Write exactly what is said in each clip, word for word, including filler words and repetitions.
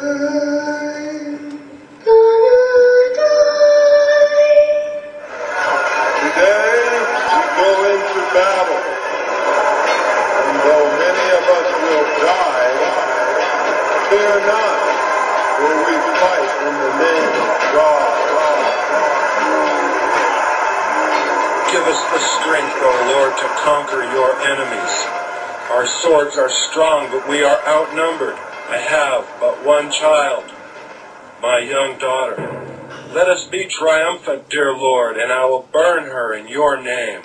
Fear not, for we fight in the name of God. Give us the strength, O Lord, to conquer your enemies. Our swords are strong, but we are outnumbered. I have but one child, my young daughter. Let us be triumphant, dear Lord, and I will burn her in your name.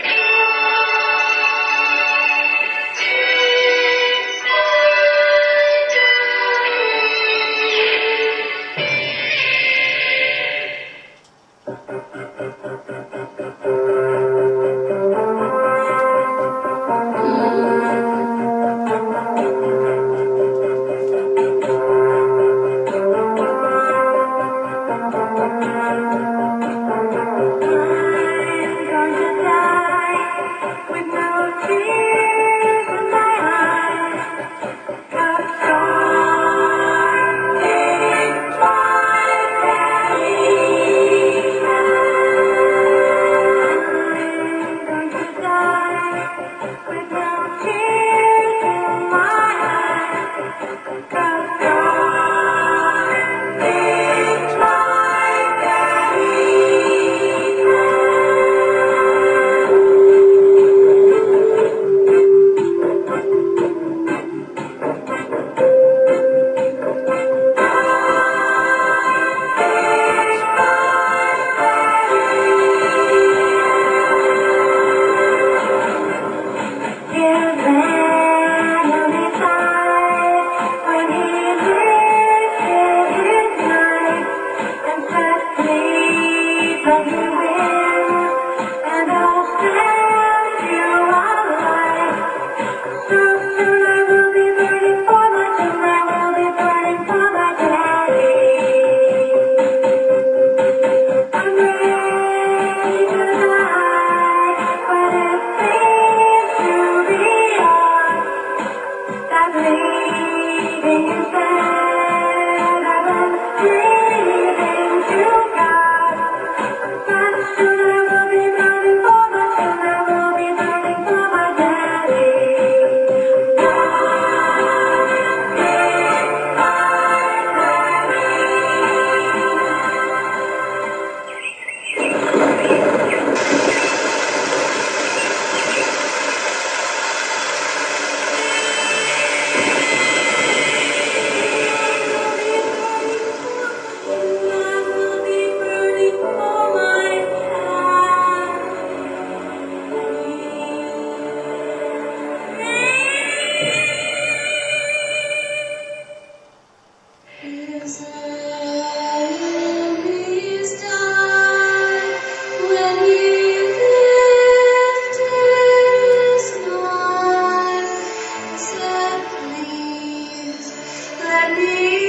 Let me